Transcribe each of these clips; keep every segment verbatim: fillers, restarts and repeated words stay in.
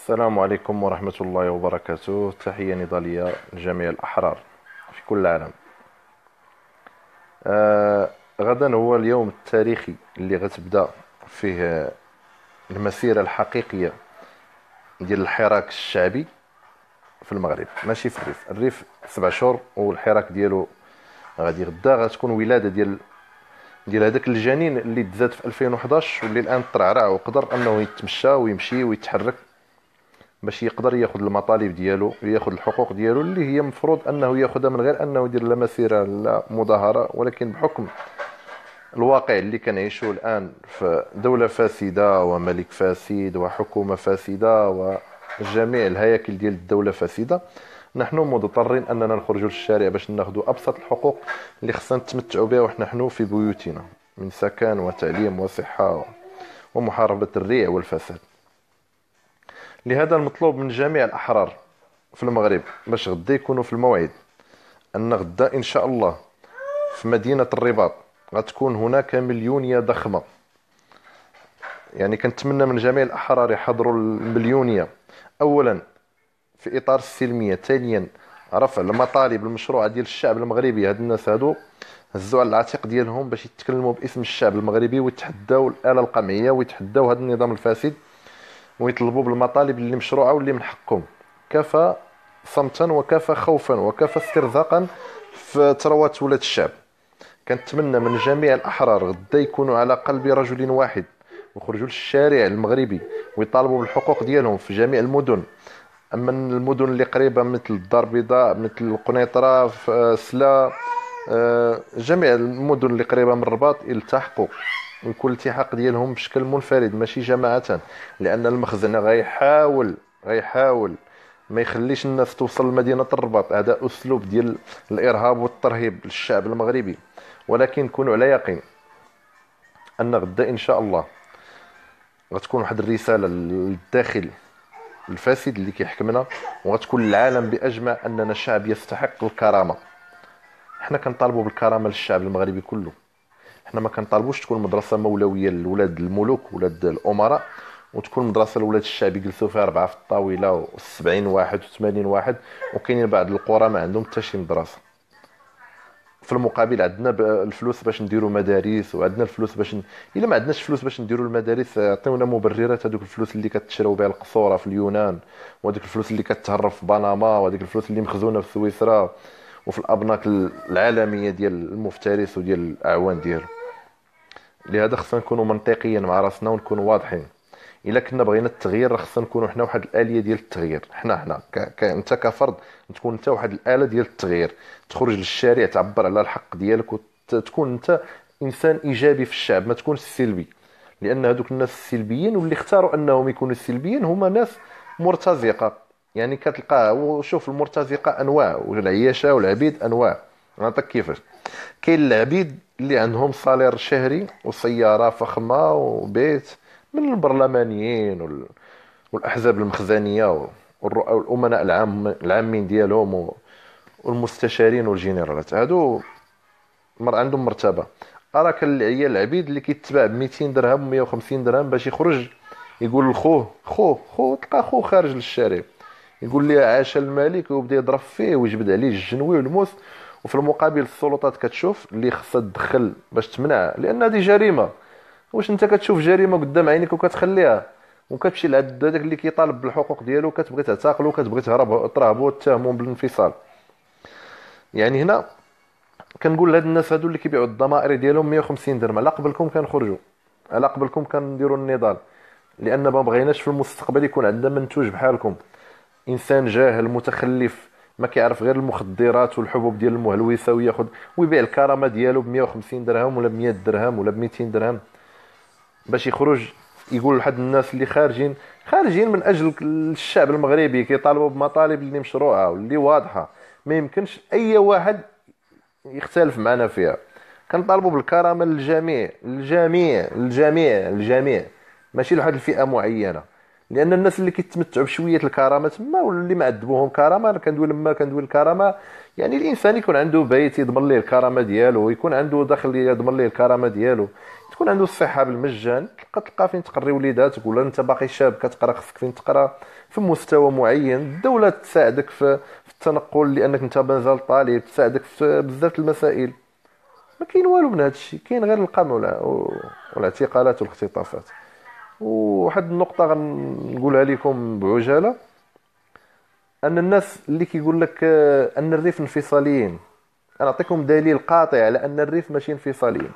السلام عليكم ورحمة الله وبركاته. تحية نضالية لجميع الأحرار في كل العالم. آه غدا هو اليوم التاريخي اللي غتبدا فيه المسيرة الحقيقية ديال الحراك الشعبي في المغرب، ماشي في الريف. الريف سبع شهور والحراك ديالو غادي غدا غتكون ولادة ديال ديال هذاك الجنين اللي تزاد في ألفين وحداش واللي الآن ترعرع وقدر أنه يتمشى ويمشي ويتحرك باش يقدر ياخذ المطالب ديالو، ياخذ الحقوق ديالو اللي هي مفروض انه ياخذها من غير انه يدير لا مسيره لا مظاهره. ولكن بحكم الواقع اللي كنعيشوه الان في دوله فاسده وملك فاسد وحكومه فاسده وجميع الهياكل ديال الدوله فاسده، نحن مضطرين اننا نخرجوا للشارع باش ناخذوا ابسط الحقوق اللي خصنا نتمتعوا بها وحنا حنو في بيوتنا من سكن وتعليم وصحه ومحاربه الريع والفساد. لهذا المطلوب من جميع الأحرار في المغرب باش غدا يكونوا في الموعد، أن غدا إن شاء الله في مدينة الرباط غتكون هناك مليونية ضخمة. يعني كنتمنى من جميع الأحرار يحضروا المليونية، أولا في إطار السلمية، ثانيا رفع المطالب المشروعة ديال الشعب المغربي. هاد الناس هادو هزوا على العاتق ديالهم باش يتكلموا باسم الشعب المغربي ويتحداو الآلة القمعية ويتحداو هذا النظام الفاسد ويطلبوا بالمطالب اللي مشروعه واللي من حقهم. كفى صمتا وكفى خوفا وكفى استرزاقا في ثروات ولاد الشعب. كنتمنى من جميع الاحرار غدا يكونوا على قلب رجل واحد ويخرجوا للشارع المغربي ويطالبوا بالحقوق ديالهم في جميع المدن. اما المدن اللي قريبه مثل الدار البيضاء، مثل القنيطره، سلا، آه، جميع المدن اللي قريبه من الرباط يلتحقوا ويكون الالتحاق ديالهم بشكل منفرد ماشي جماعة، لأن المخزن غيحاول غيحاول ما يخليش الناس توصل لمدينة الرباط. هذا أسلوب ديال الإرهاب والترهيب للشعب المغربي. ولكن كونوا على يقين أن غدا إن شاء الله غتكون واحد الرسالة للداخل الفاسد اللي كيحكمنا، وغتكون العالم بأجمع أننا شعب يستحق الكرامة. حنا كنطالبوا بالكرامة للشعب المغربي كله. حنا ما كنطالبوش تكون مدرسه مولويه لولاد الملوك ولاد الامراء وتكون مدرسه لولاد الشعب يجلسوا فيها اربعه في الطاوله و70 واحد و80 واحد، وكاينين بعض القرى ما عندهم حتى شي مدرسه. في المقابل عندنا الفلوس باش نديروا مدارس، وعندنا الفلوس باش ن... الا ما عندناش فلوس باش نديروا المدارس عطيونا مبررات. هذوك الفلوس اللي كتشراو بها القصوره في اليونان، وهذوك الفلوس اللي كتهرب في بنما، وهذوك الفلوس اللي مخزونه في سويسرا وفي الابناك العالميه ديال المفترس وديال الاعوان ديالو. لهذا خصنا نكونوا منطقيين مع راسنا ونكونوا واضحين. الا كنا بغينا التغيير خصنا نكونوا حنا واحد الاليه ديال التغيير. حنا حنا ك... ك... انت كفرد تكون انت واحد الاله ديال التغيير، تخرج للشارع تعبر على الحق ديالك وتكون انت انسان ايجابي في الشعب، ما تكونش سلبي. لان هذوك الناس السلبيين واللي اختاروا انهم يكونوا سلبيين هما ناس مرتزقه. يعني كتلقى وشوف المرتزقه انواع، والعياشه والعبيد انواع. نعطيك كيفاش. كاين العبيد اللي عندهم صالير شهري وسياره فخمه وبيت، من البرلمانيين وال... والاحزاب المخزنيه والرؤ- والامناء العام العامين ديالهم و- والمستشارين والجنرالات. هادو مر عندهم مرتبه. اراك العيال العبيد اللي كيتباع ب مئتين درهم و مئة وخمسين درهم باش يخرج يقول لخوه خوه خوه، تلقى خوه خارج للشارع يقول لي عاش الملك ويبدا يضرب فيه ويجبد عليه الجنوي والموس. وفي المقابل السلطات كتشوف اللي خصها تدخل باش تمنع، لان هذه جريمه. واش انت كتشوف جريمه قدام عينيك وكتخليها وكتمشي لعند هذاك اللي كيطالب بالحقوق ديالو كتبغي تعتقلو كتبغي تهرب ترهبو وتتهمو بالانفصال؟ يعني هنا كنقول لهاد الناس هادو اللي كيبيعوا الضمائر ديالهم مئة وخمسين درهم، على قبلكم كنخرجوا، على قبلكم كنديروا النضال، لان ما بغيناش في المستقبل يكون عندنا منتوج بحالكم، انسان جاهل متخلف ما كيعرف غير المخدرات والحبوب ديال المهلوسه وياخذ ويبيع الكرامه ديالو ب مئة وخمسين درهم ولا ب مئة درهم ولا ب مئتين درهم باش يخرج يقول لحد الناس اللي خارجين خارجين من اجل الشعب المغربي كيطالبوا بمطالب اللي مشروعه واللي واضحه ما يمكنش اي واحد يختلف معنا فيها. كنطالبوا بالكرامه للجميع للجميع للجميع للجميع، ماشي لواحد الفئه معينه. لان الناس اللي كيتمتعوا بشويه الكرامه تما واللي معذبوهم كرامه، انا كندوي لما كندوي الكرامه يعني الانسان يكون عنده بيت يضمن ليه الكرامه ديالو، ويكون عنده دخل يضمن ليه الكرامه ديالو، تكون عنده الصحه بالمجان، تلقى تلقى فين تقري وليداتك، ولا انت باقي شاب كتقرا خصك فين تقرا في مستوى معين. الدوله تساعدك في في التنقل لانك انت مازال طالب، تساعدك في بزاف المسائل. ما كاين والو من هذا الشيء، كاين غير القمع ولا- والاعتقالات والاختطافات. وواحد النقطه غنقولها لكم بعجاله، ان الناس اللي كيقول لك آه، ان الريف انفصاليين، انا اعطيكم دليل قاطع على ان الريف ماشي انفصاليين.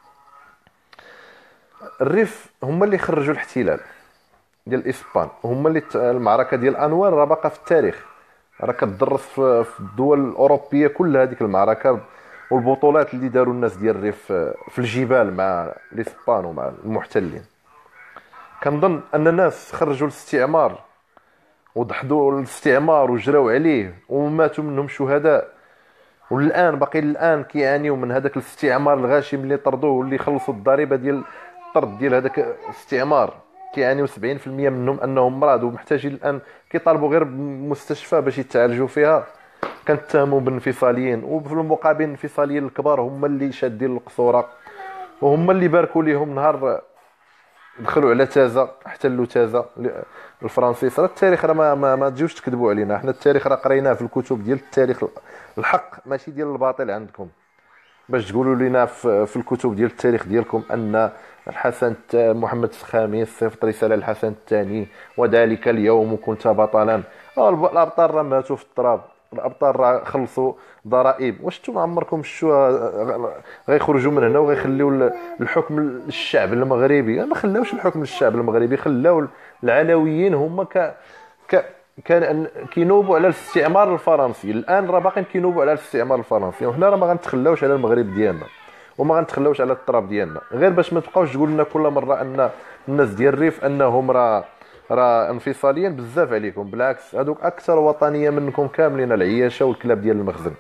الريف هما اللي خرجوا الاحتلال ديال الاسبان، هما اللي ت- المعركه ديال انوار راه باقا في التاريخ، راه كتدرس في في الدول الاوروبيه كلها هذيك المعركه، والبطولات اللي داروا الناس ديال الريف آه، في الجبال مع الاسبان ومع المحتلين. كنظن ان الناس خرجوا الاستعمار وضحضوا الاستعمار وجراو عليه وماتوا منهم شهداء، والان باقي الان كيعانيوا من هذاك الاستعمار الغاشم اللي طردوه واللي خلصوا الضريبه ديال الطرد ديال هذاك الاستعمار. كيعانيو سبعين في المية منهم انهم مرضى ومحتاجين الان كيطالبوا غير بمستشفى باش يتعالجوا فيها. كنتهموا بالانفصاليين، وفي المقابل الانفصاليين الكبار هما اللي شادين القصوره، وهما اللي باركوا ليهم نهار دخلوا على تازا، احتلوا تازا الفرنسيس. راه التاريخ راه ما, ما, ما تجيوش تكذبوا علينا، حنا التاريخ راه قريناه في الكتب ديال التاريخ الحق ماشي ديال الباطل عندكم. باش تقولوا لنا في, في الكتب ديال التاريخ ديالكم ان الحسن الت- محمد الخامس صيفط رساله للحسن الثاني وذلك اليوم كنت بطلا. آه، الب- الابطال راه ماتوا في التراب، الابطال راه خلصوا ضرائب. واش نتوما عمركم شفتوا غيخرجوا من هنا وغيخليوا ال- الحكم للشعب المغربي؟ ما خلاوش الحكم للشعب المغربي، خلاو العلويين هما ك ك كان كينوبوا على الاستعمار الفرنسي. الان راه باقيين كينوبوا على الاستعمار الفرنسي، وحنا راه ما غنتخلاوش على المغرب ديالنا وما غنتخلاوش على التراب ديالنا، غير باش ما تبقاوش تقول لنا كل مره ان الناس ديال الريف انهم راه راه انفصاليين. بزاف عليكم، بالعكس هذوك اكثر وطنيه منكم كاملين، العياشه والكلاب ديال المخزن.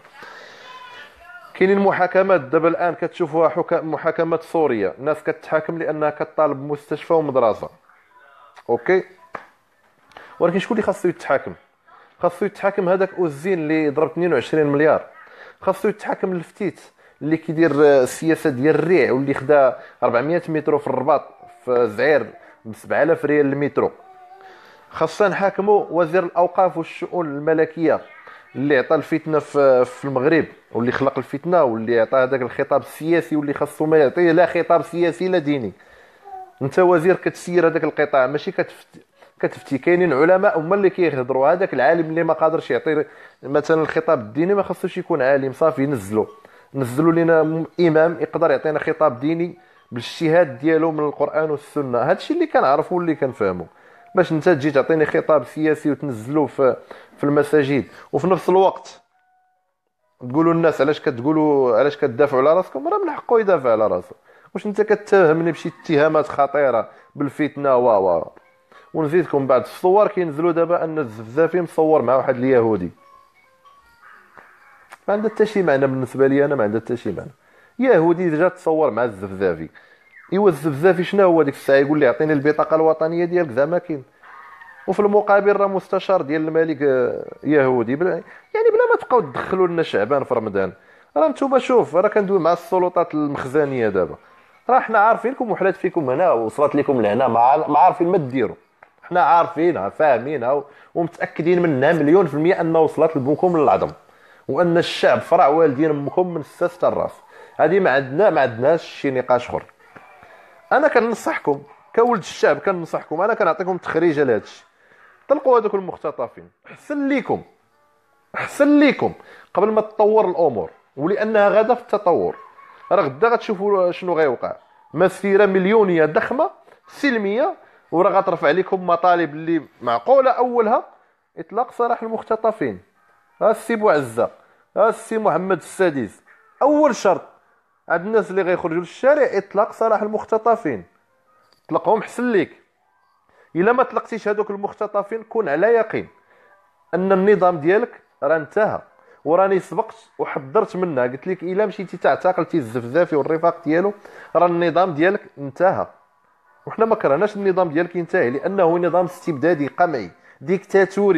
كاينين محاكمات دابا الان كتشوفوها، حكا- محاكمات سوريا، الناس كتحاكم لانها كطالب مستشفى ومدرسه. اوكي، ولكن شكون اللي خاصو يتحاكم؟ خاصو يتحاكم هذاك اوزين اللي ضرب اثنين وعشرين مليار. خاصو يتحاكم الفتيت اللي كيدير آه، السياسه ديال الريع واللي خدا أربعمية مترو في الرباط في زعير ب سبعة آلاف ريال المترو. خاصنا نحاكموا وزير الاوقاف والشؤون الملكيه اللي عطى الفتنه في في المغرب، واللي خلق الفتنه، واللي عطى هذاك الخطاب السياسي واللي خاصو ما يعطيه لا خطاب سياسي لا ديني. انت وزير كتسير هذاك القطاع، ماشي كتفتي كتفتي. كاينين علماء هما اللي كيهضروا، هذاك العالم اللي ما قادرش يعطي مثلا الخطاب الديني ما خصوش يكون عالم، صافي نزلوا نزلوا لنا م- امام يقدر يعطينا خطاب ديني بالاجتهاد ديالو من القران والسنه. هادشي اللي كنعرفوا واللي كنفهموا. باش انت تجي تعطيني خطاب سياسي وتنزلوه في في المساجد، وفي نفس الوقت تقولوا الناس علاش كتقولوا علاش كتدافعوا على راسكم؟ راه من حقه يدافع على راسه. واش انت كتهمني بشي اتهامات خطيره بالفتنه و و ونزيدكم بعد الصور كينزلوا دابا ان الزفزافي مصور مع واحد اليهودي. ما عندها حتى شي معنى بالنسبه لي، انا ما عندها حتى شي معنى. يهودي جا تصور مع الزفزافي، ايوا الزفزافي شنو هو ديك الساعه يقول لي اعطيني البطاقه الوطنيه ديالك؟ زعما كاين. وفي المقابل راه مستشار ديال الملك آه، يهودي بلا يعني بلا ما تبقاو تدخلوا لنا شعبان في رمضان. راه نتوما شوف، راه كندوي مع السلطات المخزنيه دابا، راه حنا عارفينكم وحلات فيكم هنا وصلت لكم لهنا، ما عار- ما عارفين ما ديروا. حنا عارفينها فاهمينها و- ومتاكدين منها مليون في المية ان وصلت لبوكم للعظم، وان الشعب فرع والدين امكم من الساس حتى الراس. هذه ما عندنا ما عندناش شي نقاش اخر. انا كننصحكم كولد الشعب، كننصحكم، انا كنعطيكم تخريجه لهذا الشيء. طلقوا هذوك المختطفين، احسن ليكم احسن ليكم قبل ما تطور الامور، ولانها غاده في التطور. راه غدا غتشوفوا شنو غيوقع. مسيره مليونيه ضخمه سلميه، وراه غترفع لكم مطالب اللي معقوله. اولها اطلاق سراح المختطفين. ها السي بوعزه، ها السي محمد السادس، اول شرط عند الناس اللي غيخرجوا للشارع اطلاق سراح المختطفين. طلقهم حسن ليك. الا ما طلقتيش هذوك المختطفين كون على يقين ان النظام ديالك راه انتهى. وراني سبقت وحذرت منها، قلت لك الا مشيتي تعتقلتي الزفزافي والرفاق ديالو راه النظام ديالك انتهى. وحنا ما كرهناش النظام ديالك ينتهي، لانه نظام استبدادي قمعي ديكتاتوري.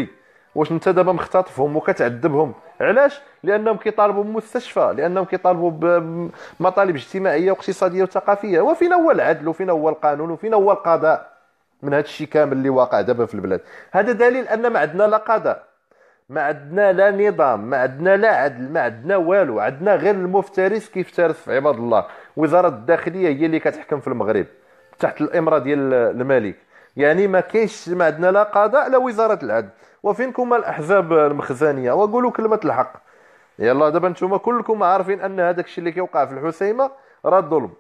واش انت دابا مختطفهم وكتعذبهم؟ علاش؟ لانهم كيطالبوا بمستشفى، لانهم كيطالبوا بمطالب اجتماعيه واقتصاديه وثقافيه. وفين هو العدل وفين هو القانون وفين هو القضاء من هذا الشيء كامل اللي واقع دابا في البلاد؟ هذا دليل ان ما عندنا لا قضاء، ما عندنا لا نظام، ما عندنا لا عدل، ما عندنا والو. عندنا غير المفترس كيفترس في عباد الله. وزاره الداخليه هي اللي كتحكم في المغرب تحت الامره ديال الملك. يعني ما كاينش، ما عندنا لا قضاء لا وزاره العدل. وفينكم الاحزاب المخزنيه؟ وقولوا كلمه الحق. يلا دابا نتوما كلكم عارفين ان هذاك الشيء اللي كيوقع في الحسيمه راه ظلم،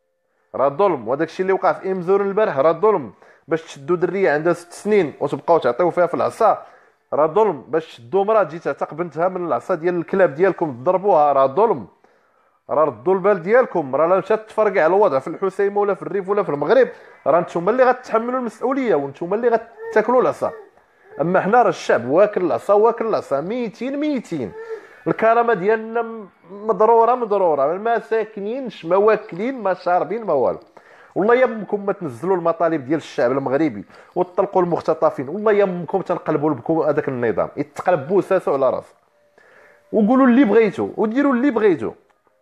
راه ظلم. وهذاك الشيء اللي وقع في امزور البارح راه ظلم. باش تشدوا دريه عندها ست سنين وتبقاو تعطيو فيها في العصا راه ظلم. باش تشدوا مراه تجي تعتق بنتها من العصا ديال الكلاب ديالكم تضربوها راه ظلم. راه ردوا البال ديالكم. راه لا مشات تفرقع الوضع في الحسيمه ولا في الريف ولا في المغرب، راه نتوما اللي غتحملوا المسؤوليه ونتوما اللي غتاكلوا العصا. اما حنا راه الشعب واكل العصا، واكل العصا ميتين ميتين. الكرامه ديالنا مضروره مضروره، ما ساكنينش، ما واكلين، ما شاربين، ما والو. والله يمكم ما تنزلوا المطالب ديال الشعب المغربي وتطلقوا المختطفين. والله يمكم تنقلبوا لكم هذاك النظام يتقلبوا ساسو على راسه. وقولوا اللي بغيتوا وديروا اللي بغيتوا.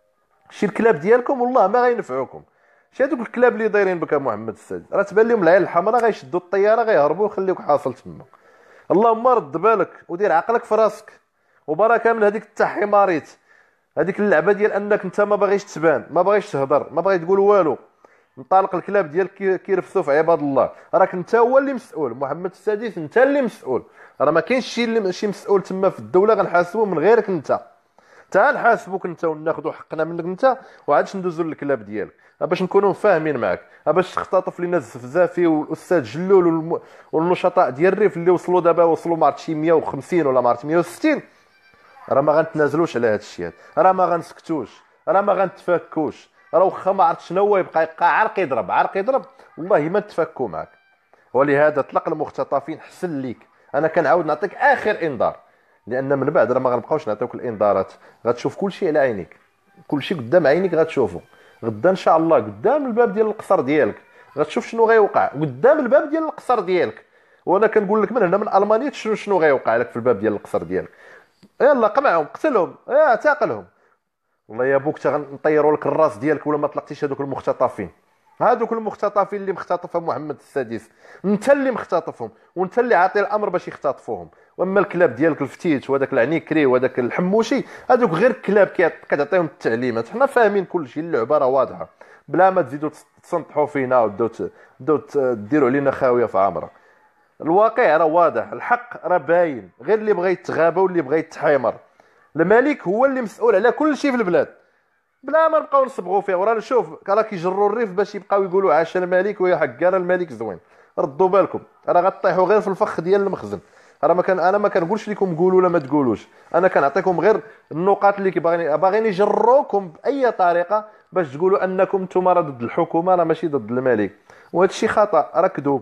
شي الكلاب ديالكم والله ما غينفعوكم. شي هذوك الكلاب اللي دايرين بك محمد السادس راه تبان لهم العين الحمراء غيشدوا الطياره غيهربوا ويخليوك حاصل تما. اللهم رد بالك ودير عقلك في راسك. وبركه من هذيك التحماريت، هذيك اللعبه ديال انك انت ما باغيش تبان، ما باغيش تهضر، ما باغي تقول والو. انطلق الكلاب ديالك كيرفسوا في عباد الله. راك انت هو اللي مسؤول، محمد السادس انت اللي مسؤول. راه ما كاينش شي اللي شي مسؤول تما في الدوله غنحاسبوه من غيرك انت. تعال نحاسبوك انت وناخذوا حقنا منك انت وعادش ندوزو للكلاب ديالك باش نكونوا فاهمين معاك. باش تختطف لينا الزفزافي والاستاذ جلول والم... والنشطاء ديال الريف اللي وصلوا دابا وصلوا ما عرفت شي مية وخمسين ولا ما عرفت مية وستين. راه ما غنتنازلوش على هذا الشيء هذا. راه ما غنسكتوش، راه ما غنتفكوش. راه واخا ما عرفت شنو هو يبقى يبقى عرق يضرب عرق يضرب والله ما نتفكوا معاك. ولهذا اطلق المختطفين حسن ليك. انا كنعاود نعطيك اخر انذار، لان من بعد راه ما غنبقاوش نعطيوك الانذارات. غتشوف كل شيء على عينيك، كل شيء قدام عينيك غتشوفه. غدا ان شاء الله قدام الباب ديال القصر ديالك غتشوف شنو غيوقع قدام الباب ديال القصر ديالك. وانا كنقول لك من هنا من المانيا شنو شنو غيوقع لك في الباب ديال القصر ديالك. يلا قمعهم قتلهم اعتقلهم. والله يا بوك تغنطيروا لك الراس ديالك ولا ما طلقتيش هذوك المختطفين. هذوك المختطفين اللي مختطفهم محمد السادس انت اللي مختطفهم وانت اللي عاطي الامر باش يختطفوهم. واما الكلاب ديالك الفتيت وهذاك العنيكري وهذاك الحموشي هذوك غير كلاب كتعطيهم التعليمات. حنا فاهمين كل شيء، اللعبه راه واضحه بلا ما تزيدوا تسنطحوا فينا وتبداو ديروا علينا خاويه في عامره. الواقع راه واضح، الحق راه باين، غير اللي بغى يتغابى واللي بغى يتحيمر. الملك هو اللي مسؤول على كل شيء في البلاد بلا ما نبقاو نصبغوا فيه. ورانا شوف راه كيجروا الريف باش يبقاو يقولوا عاش الملك ويا حق راه الملك زوين. ردوا بالكم راه غطيحوا غير في الفخ ديال المخزن. راه ما كان انا ما كنقولش لكم قولوا ولا ما تقولوش، انا كنعطيكم غير النقاط اللي كيبغيني باغيين يجروكم باي طريقه باش تقولوا انكم نتوما راه ضد الحكومه راه ماشي ضد الملك. وهذا الشيء خطا، راه كذوب.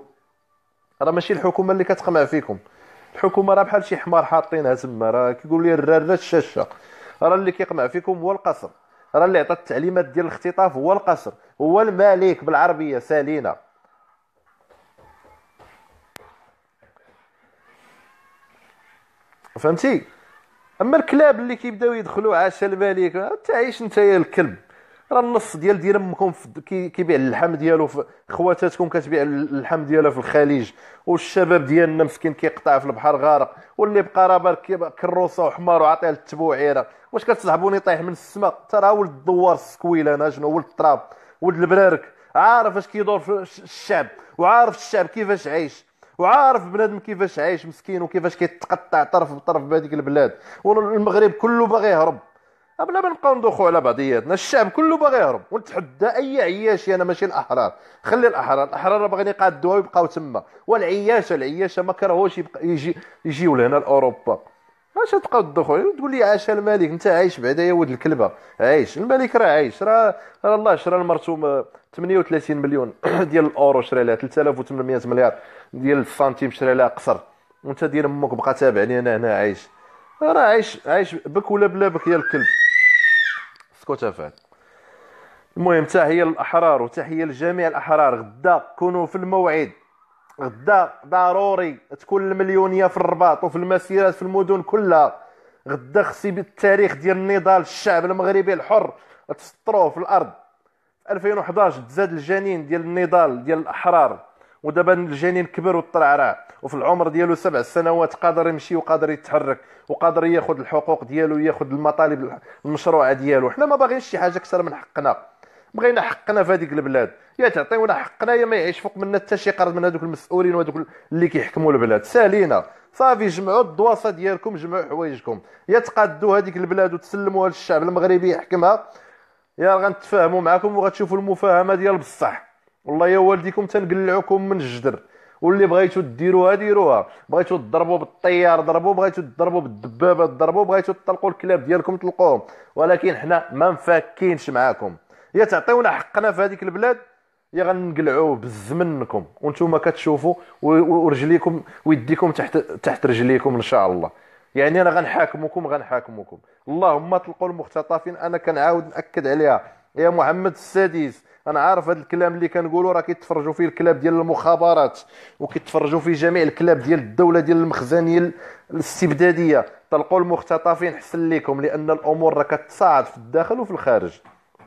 راه ماشي الحكومه اللي كتقمع فيكم. الحكومه راه بحال شي حمار حاطينها تما، راه كيقول لي الراره الشاشه. راه اللي كيقمع فيكم هو القصر، راه اللي عطى التعليمات ديال الاختطاف هو القصر، هو الملك بالعربيه سالينا. فهمتي؟ اما الكلاب اللي كيبداو يدخلوا عاش الملك تعيش انت يا الكلب. راه النص ديال ديال امكم كي كيبيع اللحم ديالو في خواتاتكم كتبيع اللحم ديالها في الخليج، والشباب ديالنا مسكين كيقطع في البحر غارق، واللي بقى راه بالك كروسه وحمار وعطيه التبوعيره. واش كتصاحبوني طايح من السماء؟ ترى ولد الدوار السكويل انا شنو ولد التراب ولد البرارك، عارف اش كيدور في الشعب وعارف الشعب كيفاش عايش وعارف بنادم كيفاش عايش مسكين وكيفاش كيتقطع طرف بطرف بهذيك البلاد. والمغرب كله باغي يهرب بلا ما نبقاو ندوخوا على بعضياتنا. الشعب كله باغي يهرب ونتحدى اي عياشي. انا ماشي الاحرار، خلي الاحرار، الاحرار باغيين يقادوها ويبقاو تما. والعياشه العياشه ما كرهوش يبقى يجي يجيو لهنا لاوروبا. اش تبقاو تدخلوا تقول لي عاش الملك؟ انت عايش بعدا يا ولد الكلبه. عايش الملك راه عايش، راه راه الله شرا المرسوم ثمانية وثلاثين مليون ديال الاورو شرا لها ثلاثة آلاف وثمانمائة مليار ديال السنتيم شرا لها قصر. وانت دير امك بقى تابعني انا هنا عايش. راه عايش عايش بك ولا بلا بك يا الكلب. اسكت افعل. المهم تحيه للاحرار وتحيه لجميع الاحرار. غدا كونوا في الموعد غدا ضروري تكون المليونيه في الرباط وفي المسيرات في المدن كلها. غدا خصي بالتاريخ ديال النضال الشعب المغربي الحر تسطروه في الارض. في ألفين وحداش تزاد الجنين ديال النضال ديال الاحرار، ودابا الجنين كبر وطرعرع، وفي العمر ديالو سبع سنوات قادر يمشي وقادر يتحرك وقادر ياخذ الحقوق ديالو وياخذ المطالب المشروعه ديالو. حنا ما باغينش شي حاجه اكثر من حقنا، بغينا حقنا في هذيك البلاد، يا تعطيونا حقنا يا ما يعيش فوق منا حتى شي قرض من هذوك المسؤولين وهذوك اللي كيحكموا البلاد. سالينا صافي، جمعوا الدواسه ديالكم، جمعوا حوايجكم، يا تقادوا هذيك البلاد وتسلموها للشعب المغربي يحكمها، يا غنتفاهموا معكم وغتشوفوا المفاهمه ديال بصح. والله يا والديكم تنقلعوكم من الجدر، واللي بغيتو ديروها ديروها، بغيتو تضربوا بالطيار ضربوا، بغيتو تضربوا بالدبابه ضربوا، بغيتو تطلقوا الكلاب ديالكم طلقوهم، ولكن حنا ما مفاكينش معاكم. يا تعطيونا حقنا في هذيك البلاد يا غنقلعوه بز منكم وانتم كتشوفوا، ورجليكم ويديكم تحت تحت رجليكم ان شاء الله. يعني انا غنحاكمكم غنحاكمكم اللهم طلقوا المختطفين. انا كنعاود ناكد عليها يا محمد السادس، انا عارف هذا الكلام اللي كنقولوا راه كيتفرجوا فيه الكلاب ديال المخابرات وكيتفرجوا فيه جميع الكلاب ديال الدوله ديال المخزنيه الاستبداديه. طلقوا المختطفين حسن لكم، لان الامور راه كتصاعد في الداخل وفي الخارج.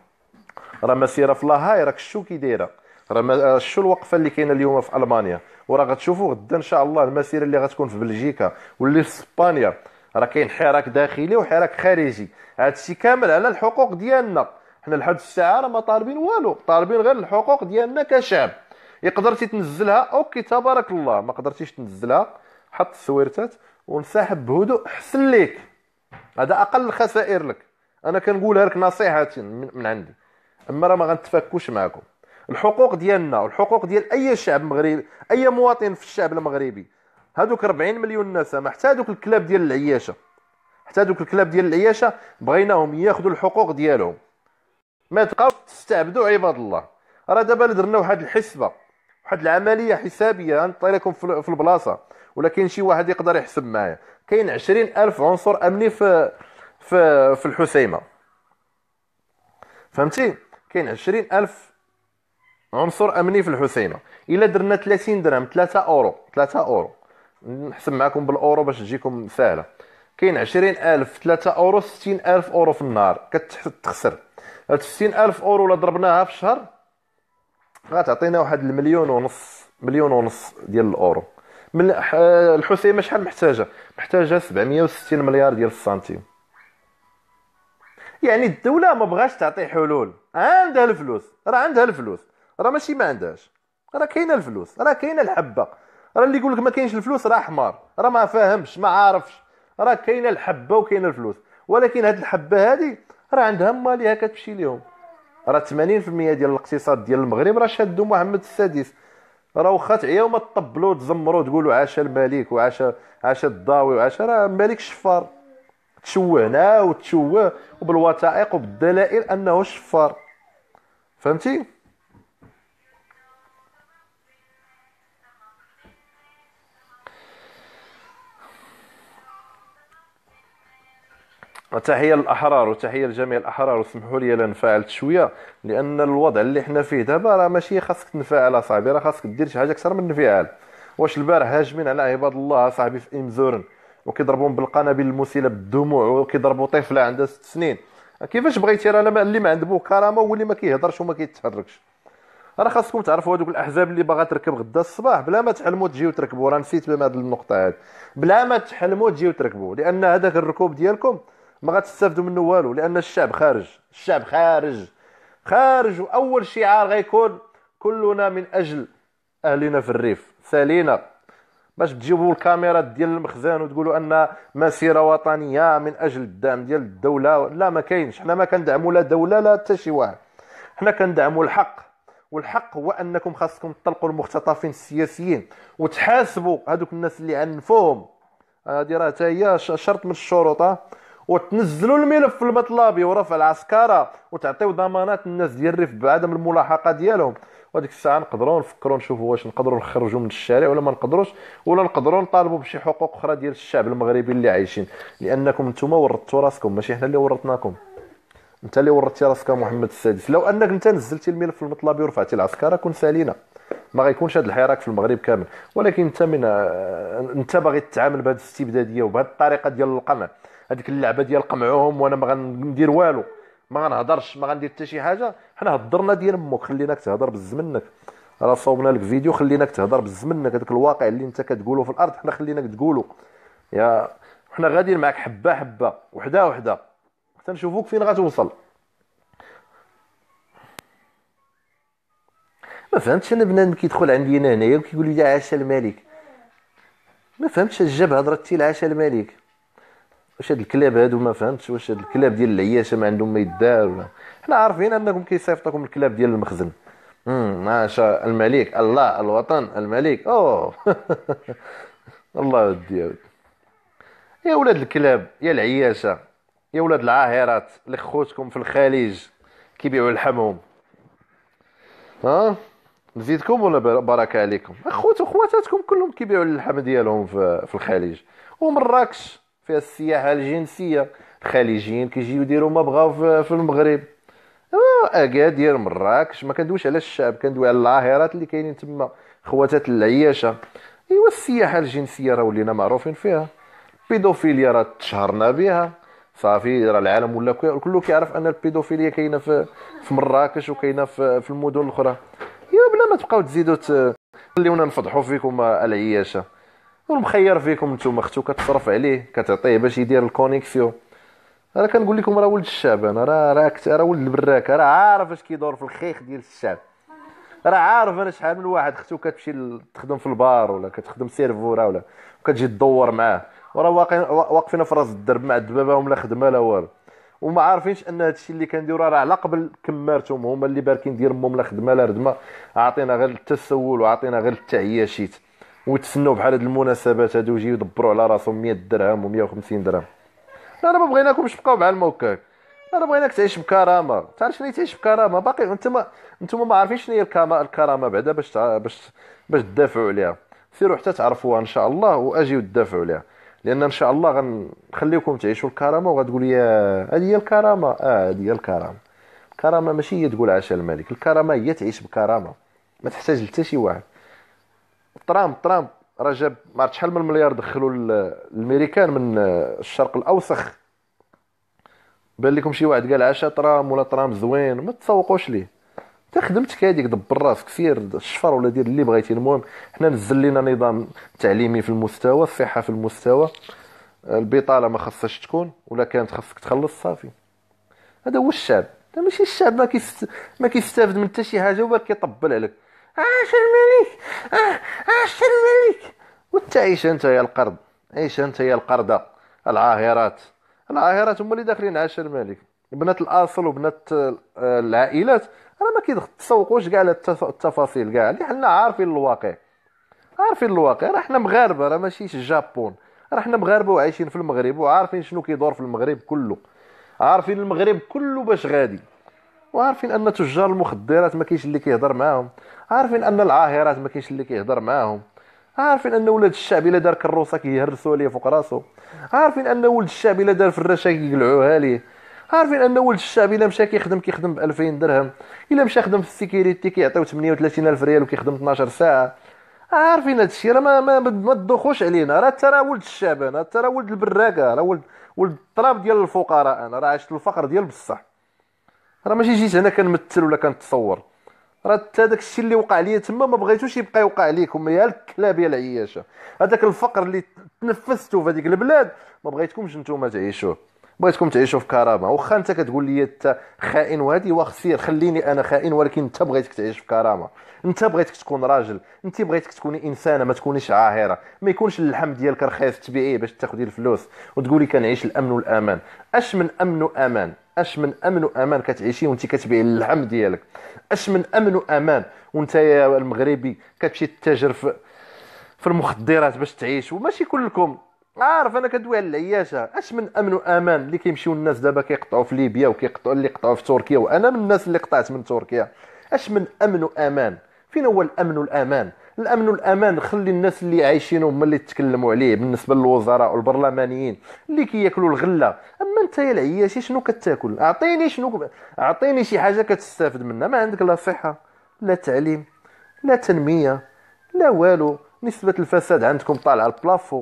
راه مسيره في لاهاي راك شو كي دايره، راه شو الوقفه اللي كاينه اليوم في المانيا، وراه غتشوفوا غدا ان شاء الله المسيره اللي غتكون في بلجيكا واللي في اسبانيا. راه كاين حراك داخلي وحراك خارجي، هادشي كامل على الحقوق ديالنا. حنا لحد الساعه راه ما طالبين والو، طالبين غير الحقوق ديالنا كشعب. يقدرتي تنزلها اوكي تبارك الله، ما قدرتيش تنزلها حط السويرتات ونسحب بهدوء حسن ليك. هذا اقل الخسائر لك، انا كنقولها لك نصيحه من من عندي. اما راه ما غنتفكوش معكم. الحقوق ديالنا والحقوق ديال اي شعب مغربي، اي مواطن في الشعب المغربي، هذوك أربعين مليون نسمه، حتى هذوك الكلاب ديال العياشه، حتى هذوك الكلاب ديال العياشه بغيناهم ياخذوا الحقوق ديالهم. ما تبقاو تستعبدوا عباد الله. راه دابا درنا واحد الحسبه، واحد العمليه حسابيه غنعطي لكم في البلاصه، ولكن شي واحد يقدر يحسب معايا. كاين عشرين ألف عنصر امني في في في الحسيمه، فهمتي؟ كاين عشرين ألف عنصر امني في الحسيمه. الا درنا ثلاثين درهم ثلاثة اورو، ثلاثة اورو نحسب معكم بالاورو باش تجيكم سهله. كاين عشرين ألف ثلاثة اورو ستين ألف اورو في النهار كتخسر. هاد ستين ألف اورو الا ضربناها في الشهر غتعطينا واحد المليون ونص، مليون ونص ديال الاورو. من الحسيمه شحال محتاجه؟ محتاجه سبعمية وستين مليار ديال السنتيم. يعني الدوله ما بغاش تعطي حلول، عندها الفلوس، راه عندها الفلوس، راه ماشي ما عندهاش، راه كاينه الفلوس، راه كاينه الحبه. راه اللي يقول لك ما كاينش الفلوس راه حمار، راه ما فاهمش ما عارفش. راه كاينه الحبه وكاينه الفلوس، ولكن هاد الحبه هادي راه عندها ماليها كتمشي ليهم. راه ثمانين بالمية ديال الاقتصاد ديال المغرب راه شادو محمد السادس. راه واخا تعياو ما تطبلوا تزمروا تقولوا عاش الملك وعاش عاش الضاوي وعاش، راه الملك شفار، تشوهناه وتشوه وبالوثائق وبالدلائل انه شفار. فهمتي؟ تحيه للاحرار وتحيه لجميع الاحرار. وسمحوا لي الا انفعلت شويه، لان الوضع اللي حنا فيه دابا راه ماشي خاصك تنفعل اصاحبي، راه خاصك دير شي حاجه اكثر من الانفعال. واش البارح هاجمين على عباد الله اصاحبي في امزورن وكيضربوهم بالقنابل المسيله بالدموع وكيضربوا طفله عندها ست سنين؟ كيفاش بغيتي؟ راه اللي ما عنده كرامه هو اللي ما كيهضرش وما كيتحركش. راه خاصكم تعرفوا هذوك الاحزاب اللي باغا تركب غدا الصباح بلا ما تحلموا تجيو تركبوا. راه نسيت بهذه النقطه هذه، بلا ما تحلموا تجيو تركبوا، لان هذاك الركوب ديالكم ما غتستافدوا منه والو، لان الشعب خارج، الشعب خارج خارج. واول شعار غيكون كلنا من اجل اهلنا في الريف. سالينا باش تجيبوا الكاميرات ديال المخزن وتقولوا ان مسيره وطنيه من اجل الدعم ديال الدوله. لا ما كاينش، حنا ما كندعموا لا دوله لا حتى شي واحد، حنا كندعموا الحق. والحق هو انكم خاصكم تطلقوا المختطفين السياسيين وتحاسبوا هذوك الناس اللي عنفوهم. هذه راه حتى هي شرط من الشروط. وتنزلوا الملف في المطلبي ورفع العسكره وتعطيو ضمانات الناس ديال الريف بعدم الملاحقه ديالهم. وديك الساعه نقدروا نفكروا نشوفوا واش نقدروا نخرجوا من الشارع ولا ما نقدروش، ولا نقدروا نطالبوا بشي حقوق اخرى ديال الشعب المغربي اللي عايشين، لانكم نتوما ورطتوا راسكم ماشي حنا اللي ورطناكم. انت اللي ورطتي راسك محمد السادس. لو انك انت نزلتي الملف المطلبي ورفعتي العسكره كون سالينا، ما غيكونش هذا الحراك في المغرب كامل. ولكن انت من انت باغي تتعامل بهذه الاستبداديه وبهذه الطريقه ديال القمع، هذيك اللعبه ديال قمعهم، وانا ما غندير والو، ما غنهضرش، ما غندير حتى شي حاجه. حنا هضرنا ديال امك، خليناك تهضر بزمنك، راه صوبنا لك فيديو خليناك تهضر بزمنك. هذاك الواقع اللي انت كتقوله في الارض حنا خليناك تقوله. يا حنا غاديين معاك حبه حبه، وحده وحده، حتى نشوفوك فين غتوصل. ما فهمتش انا بنادم كيدخل عندي انا هنايا وكيقول لي عاش الملك. ما فهمتش الجاب هضرتي العاش الملك. واش هاد الكلاب هادو ما فهمتش، واش هاد الكلاب ديال العياشه ما عندهم ما يدار ولا؟ حنا عارفين انكم كيصيفطوكم الكلاب ديال المخزن. امم عاش الملك، الله الوطن الملك. اوه الله ودي يا ولاد الكلاب، يا العياشه، يا ولاد العاهرات اللي خوتكم في الخليج كيبيعوا لحمهم. ها نزيدكم ولا بركه عليكم؟ اخوت وخواتاتكم كلهم كيبيعوا اللحم ديالهم في في الخليج. ومراكش فيها السياحه الجنسيه، الخليجيين كيجيو يديروا ما بغاو في, في المغرب. اكادير مراكش، ما كندويش على الشعب، كندوي على العاهرات اللي كاينين تما، خواتات العياشه. ايوا السياحه الجنسيه راه ولينا معروفين فيها، البيدوفيليا راه تشهرنا بها صافي، راه العالم ولا كله كيعرف ان البيدوفيليا كاينه في في مراكش وكاينه في, في المدن الاخرى. يا بلا ما تبقاو تزيدوا خليونا نفضحوا فيكم العياشه، والمخير فيكم نتوما اختو كتصرف عليه كتعطيه باش يدير الكونيكسيون. انا كنقول لكم راه ولد الشعب، انا راه راه راه ولد البراك، راه عارف اش كيدور في الخيخ ديال الشعب، راه عارف انا شحال من واحد اختو كتمشي تخدم في البار ولا كتخدم سيرفورا ولا وكتجي تدور معاه، وراه واقفين واقفين في راس الدرب مع الدبابه لا خدمه لا والو، وما عارفينش ان هادشي اللي كنديرو راه على قبل كمارتهم هما اللي باركين دير امهم لا خدمه لا ردمه، عاطينا غير التسول وعاطينا غير التعياشيت، وتسنوا بحال هاد المناسبات هادو يجيو يدبروا على راسهم مية درهم و مية وخمسين درهم. لا راه ما بغيناكمش تبقاو بحال الموكاك، انا بغيناك تعيش بكرامه. تعرف شنو تعيش بكرامه؟ باقي انتما انتما ما عارفين شنو هي الكرامه، الكرامه بعدا باش تع... باش باش تدافعوا عليها. سيروا حتى تعرفوها ان شاء الله واجيو تدافعوا عليها، لان ان شاء الله غنخليكم تعيشوا الكرامه. وغتقول يا هذه هي الكرامه، اه هذه هي الكرامه. الكرامه ماشي هي تقول عاش الملك، الكرامه هي تعيش بكرامه، ما تحتاج لحتى شي واحد. ترامب ترامب راه جاب ما عرفت شحال من مليار دخلوا للامريكان من الشرق الاوسخ. بان لكم شي واحد قال عشا ترام ولا ترام زوين، ما تسوقوش ليه. انت خدمتك هذيك، دبر راسك، سير الشفر ولا دير اللي بغيتي. المهم حنا نزل لينا نظام تعليمي في المستوى، الصحه في المستوى، البطاله ما خصهاش تكون، ولا كانت خصك تخلص صافي. هذا هو الشعب. انت ماشي الشعب ما كيست... ما كيستافد من حتى شي حاجه وباك كيطبل عليك عاش الملك، آه عاش الملك. وانت عيش انت يا القرد، عيش انت يا القرده. العاهرات العاهرات هما اللي داخلين عاش الملك، بنات الاصل وبنات العائلات راه ما كيتسوقوش كاع التفاصيل كاع اللي حنا عارفين الواقع، عارفين الواقع. راه حنا مغاربه، راه ماشي الجابون، راه حنا مغاربه وعايشين في المغرب وعارفين شنو كيدور في المغرب كله، عارفين المغرب كله باش غادي، وعارفين ان تجار المخدرات ما كاينش اللي كيهضر معاهم، عارفين ان العاهرات ما كاينش اللي كيهضر معاهم، عارفين ان ولاد الشعب الا دار كروسه كيهرسوا ليه فوق راسو، عارفين ان ولد الشعب الا دار فراشه كيقلعوها ليه، عارفين ان ولد الشعب الا مشى كيخدم كيخدم ب ألفين درهم، الا مشى خدم في السيكيوريتي كيعطيو ثمانية وثلاثين ألف ريال وكيخدم اثناش ساعه. عارفين هادشي، راه ما ما, ما تدوخوش علينا. راه ترى ولد الشعب، انا ترى ولد البراكه، راه ولد ولد التراب ديال الفقراء، انا راه عشت الفقر ديال بصح، راه ماشي جيت هنا كنمثل ولا كنتصور. راه حتى داك الشيء اللي وقع ليا تما ما بغيتوش يبقى يوقع ليكم يا الكلاب يا العياشه. هذاك الفقر اللي تنفستوا في هذيك البلاد ما بغيتكمش نتوما تعيشوه، بغيتكم تعيشوا في كرامه. واخا انت كتقول لي انت خائن وهذه واخ سير خليني انا خائن، ولكن انت بغيتك تعيش في كرامه، انت بغيتك تكون راجل، انت بغيتك تكوني انسانه ما تكونيش عاهره، ما يكونش اللحم ديالك رخيص تبيعيه باش تاخذي الفلوس وتقولي كنعيش الامن والامان. اش من امن وامان، اش من امن وامان كتعيشي وانت كتبيعي اللحم ديالك؟ اش من امن وامان وانت يا المغربي كتمشي تتاجر في في المخدرات باش تعيش؟ وماشي كلكم عارف، انا كدوي على العياشه. اش من امن وامان اللي كيمشيو الناس دابا كيقطعوا في ليبيا وكيقطعوا اللي قطعوا في تركيا، وانا من الناس اللي قطعت من تركيا. اش من امن وامان؟ فين هو الامن والامان؟ الامن والامان خلي الناس اللي عايشين هما اللي يتكلموا عليه بالنسبه للوزراء والبرلمانيين اللي كياكلوا الغله. اما انت يا العياشي شنو كتاكل؟ اعطيني شنو، اعطيني شي حاجه كتستافد منها. ما عندك لا صحه لا تعليم لا تنميه لا والو. نسبه الفساد عندكم طالعه البلافو.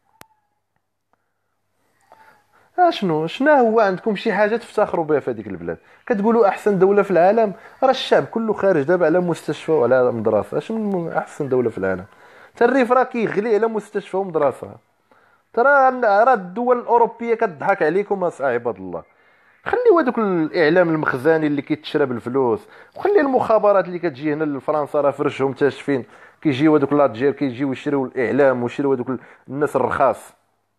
اشنو شنو هو عندكم شي حاجه تفتخروا بها في هذيك البلاد؟ كتقولوا احسن دوله في العالم، راه الشعب كله خارج دابا على مستشفى وعلى مدرسه. اش من احسن دوله في العالم؟ تا الريف راه كيغلي على مستشفى ومدرسه. ترى راه الدول الاوروبيه كتضحك عليكم يا عباد الله. خليو هذوك الاعلام المخزاني اللي كيتشرب الفلوس، وخلي المخابرات اللي كتجي هنا لفرنسا راه فرشهم تاشفين. كيجيو هذوك لاتجير كيجيو يشريو الاعلام ويشريو هذوك الناس الرخاص.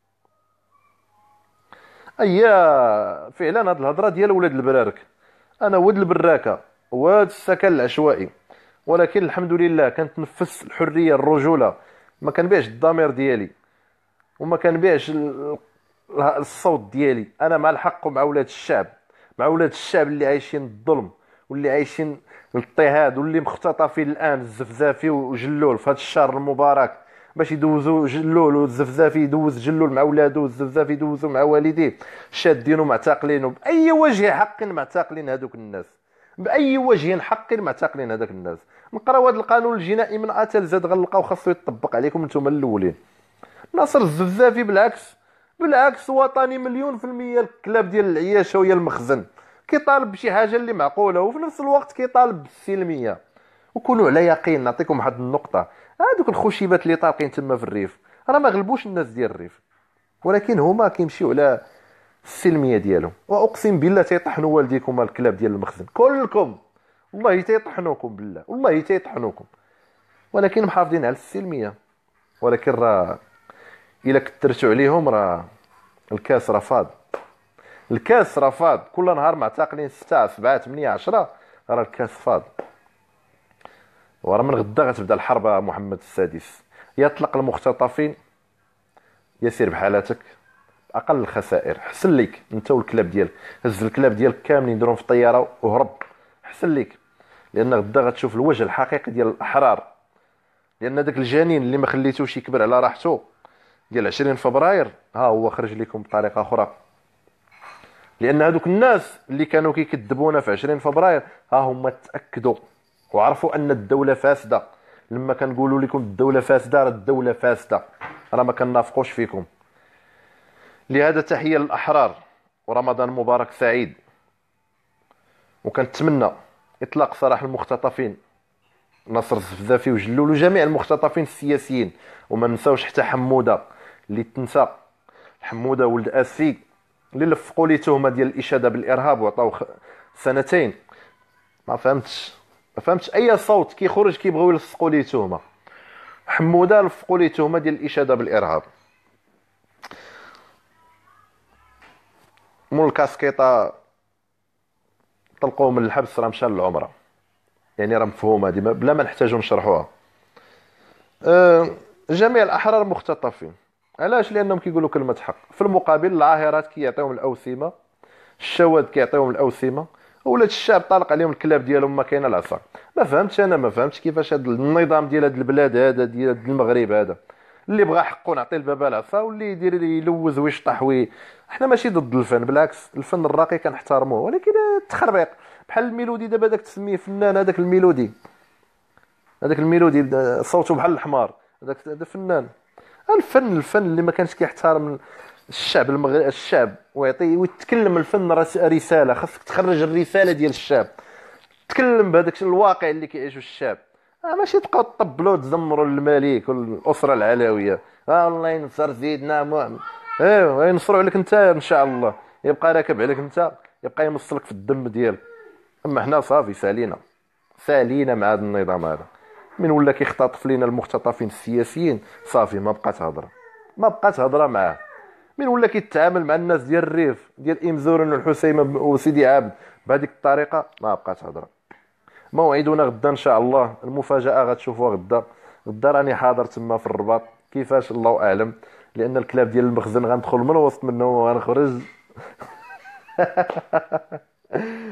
ايا فعلا هاد الهضره ديال ولاد البرارك. انا ولد البراكه واد السكن العشوائي، ولكن الحمد لله كنتنفس الحريه الرجوله. ما كنبيعش الضمير ديالي وما كنبيعش ال- الصوت ديالي. انا مع الحق ومع ولاد الشعب، مع ولاد الشعب اللي عايشين الظلم واللي عايشين الاضطهاد واللي مختطفين الان الزفزافي وجلول في هذا الشهر المبارك باش يدوزوا جلول، والزفزافي يدوز جلول مع ولادو والزفزافي يدوزوا مع والديه، شادينه معتقلينه باي وجه حق. معتقلين هذوك الناس باي وجه حق، معتقلين هذاك الناس. نقراو هذا القانون الجنائي من ا حتى زاد غنلقاو خاصو يطبق عليكم نتوما الاولين. ناصر الزفزافي بالعكس، بالعكس وطني مليون في المية. الكلاب ديال العياشه ويا المخزن كيطالب بشي حاجه اللي معقوله، وفي نفس الوقت كيطالب بالسلميه. وكونوا على يقين، نعطيكم واحد النقطه. هادوك الخشيبات اللي طالقين تما في الريف راه ما غلبوش الناس ديال الريف، ولكن هما كيمشيو على السلميه ديالهم. واقسم بالله تيطحنوا والديكم الكلاب ديال المخزن كلكم، والله تيطحنوكم بالله، والله تيطحنوكم، ولكن محافظين على السلميه. ولكن راه الا كثرتوا عليهم راه الكاس راه فاض. الكاس راه فاض. كل نهار معتقلين ستة سبعة ثمانية عشرة، راه الكاس فاض. وراه من غدا غتبدا الحرب محمد السادس. يا طلق المختطفين يا سير بحالاتك اقل الخسائر. حسن ليك انت والكلاب ديالك، هز الكلاب ديالك كاملين ديرهم في الطياره وهرب. حسن ليك، لان غدا غتشوف الوجه الحقيقي ديال الاحرار. لان داك الجنين اللي ما خليتوش يكبر على راحته ديال عشرين فبراير ها هو خرج لكم بطريقه اخرى. لان هذوك الناس اللي كانوا كيكذبونا في عشرين فبراير ها هما تاكدوا وعرفوا ان الدوله فاسده. لما كنقولوا لكم الدوله فاسده راه الدوله فاسده، راه ما كنافقوش فيكم. لهذا تحيه للاحرار ورمضان مبارك سعيد. وكنتمنى اطلاق سراح المختطفين نصر الزفزافي وجلول وجميع المختطفين السياسيين. وما نساوش حتى حموده اللي تنسى. حموده ولد اسي اللي لفقوا ليه تهمه ديال الاشاده بالارهاب وعطاو خ... سنتين. ما فهمتش ما فهمتش اي صوت كيخرج كيبغيو يلصقوا ليه تهمه. حموده لفقوا ليه تهمه ديال الاشاده بالارهاب. مول الكاسكيطه طلقوه من الحبس راه مشى للعمره. يعني راه مفهومه هذه بلا ما نحتاجو نشرحوها. أه جميع الاحرار مختطفين. علاش؟ لانهم كيقولوا كلمه حق. في المقابل العاهرات كيعطيوهم الاوسمه، الشواذ كيعطيوهم الاوسمه، ولاد الشعب طالق عليهم الكلاب ديالهم ما كاينه العصا. ما فهمتش انا ما فهمتش كيفاش هذا النظام ديال هذه البلاد هذا ديال هاد المغرب هذا اللي بغى حقه نعطيه البابا العصا واللي يدير يلوز ويشطح وي. احنا ماشي ضد الفن، بالعكس الفن الراقي كنحترموه، ولكن التخربيق بحال الميلودي دابا داك تسميه فنان. هذاك الميلودي هذاك الميلودي صوته بحال الحمار، هذاك هذا فنان. الفن الفن اللي ما كانش كيحترم الشعب المغربي الشعب ويعطي ويتكلم. الفن راه رساله، خاصك تخرج الرساله ديال الشعب، تكلم بهذاك الواقع اللي كيعيشوا الشعب. آه ماشي تبقاو تطبلوا تزمروا الملك والاسره العلويه. اه الله ينصر سيدنا محمد. ايوا ينصروا عليك انت ان شاء الله، يبقى راكب عليك انت، يبقى يمصلك في الدم ديالك. اما حنا صافي سالينا سالينا مع هذا النظام هذا. من ولا كيختطف لينا المختطفين السياسيين صافي ما بقات هضره، ما بقات هضره معاه. من ولا كيتعامل مع الناس ديال الريف ديال امزورن والحسيمه وسيدي عابد بهذيك الطريقه ما بقات هضره. موعدنا غدا ان شاء الله، المفاجاه غتشوفوها غدا. غدا راني حاضر تما في الرباط، كيفاش الله اعلم، لان الكلاب ديال المخزن غندخل من وسط منهم وغنخرج.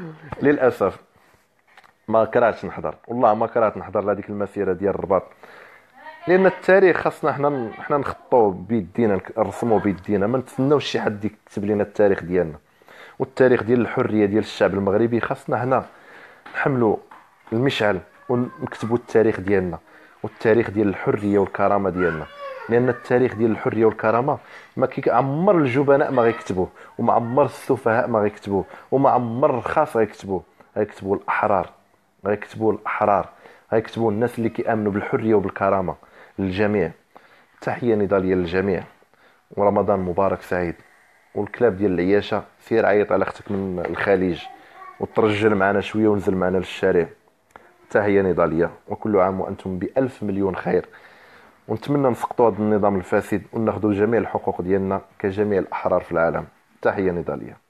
للاسف ما كرهتش نحضر، والله ما كرهت نحضر لهذيك المسيره ديال الرباط. لان التاريخ خاصنا حنا حنا نخطوه بيدينا، نرسموه بيدينا، ما نتسناوش شي حد يكتب لنا التاريخ ديالنا. والتاريخ ديال الحريه ديال الشعب المغربي خاصنا حنا نحملوا المشعل ونكتبوا التاريخ ديالنا، والتاريخ ديال الحريه والكرامه ديالنا. لان التاريخ ديال الحريه والكرامه ما كيعمر الجبناء ما غيكتبوه، وما عمر السفهاء ما غيكتبوه، وما عمر الخاص غيكتبوه. غيكتبوا الاحرار، غيكتبوا الاحرار، غيكتبوا الناس اللي كيامنوا بالحريه وبالكرامه للجميع. تحيه نضاليه للجميع، ورمضان مبارك سعيد. والكلاب ديال العياشه سير عيط على اختك من الخليج وترجل معنا شويه ونزل معنا للشارع. تحيه نضاليه، وكل عام وانتم بالف مليون خير. ونتمنى نسقطوا هذا النظام الفاسد وناخذوا جميع الحقوق ديالنا كجميع الاحرار في العالم. تحيه نضاليه.